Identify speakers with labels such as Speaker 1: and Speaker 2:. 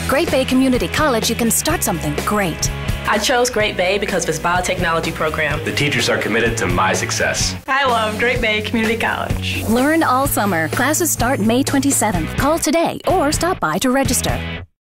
Speaker 1: Great Bay Community College, you can start something great.
Speaker 2: I chose Great Bay because of its biotechnology program.
Speaker 3: The teachers are committed to my success.
Speaker 4: I love Great Bay Community College.
Speaker 1: Learn all summer. Classes start May 27th. Call today or stop by to register.